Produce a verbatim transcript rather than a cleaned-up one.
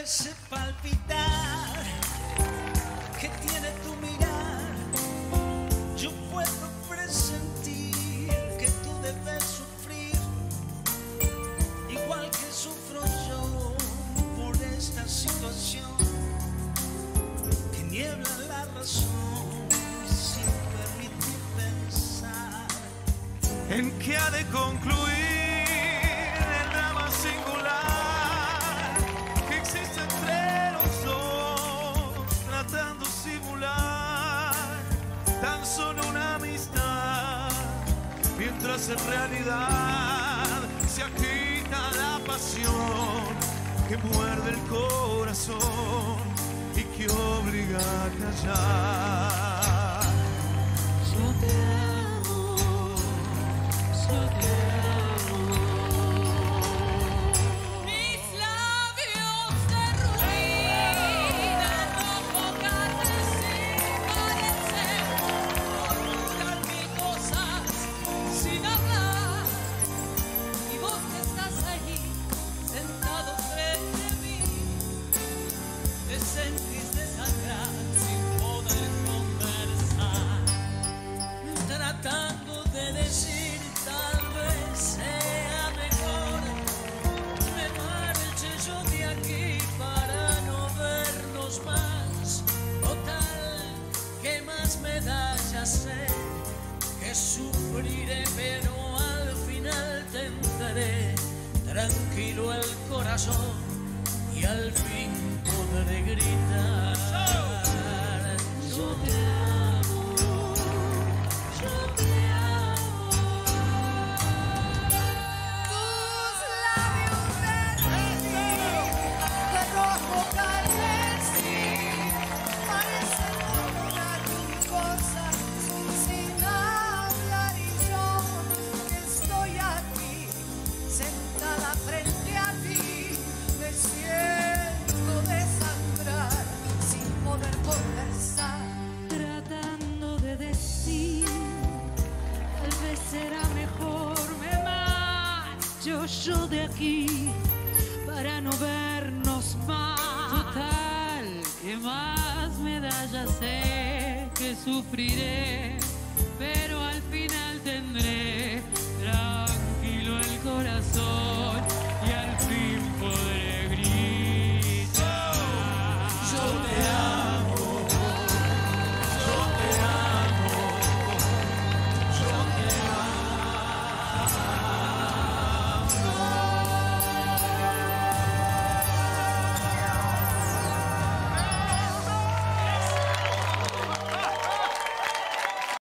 ese palpitar que tiene tu mirar, yo puedo presentir que tú debes sufrir, igual que sufro yo por esta situación que niebla la razón sin permitir pensar en que ha de concluir el drama singular que existe entre los dos, tratando de simular tan solo una amistad, mientras en realidad se agita la pasión que muerde el corazón y que obliga a callar. Yo te amo, yo te amo. Mis labios de rubí, de rojo carmesí, parecen murmurar mil cosas sin hablar. Y vos que estás ahí, sentado frente a mí, te sentís desangrar sin poder conversar, tratando de decir tal vez sea mejor me marche yo de aquí para no vernos más. Total, ¿qué más me da? Ya sé que sufriré, pero al final tendré tranquilo el corazón y al fin podré gritar. Yo te amo, yo te amo. Tus labios verdes de rojo carmesí parecen murmurar mil cosas sin hablar, y yo que estoy aquí sentada frente a ti me siento desangrar sin poder conversar, tratando de decir tal vez será mejor me marcho yo de aquí para no vernos más. Total, ¿qué más me da? Ya sé que sufriré, pero al final tendré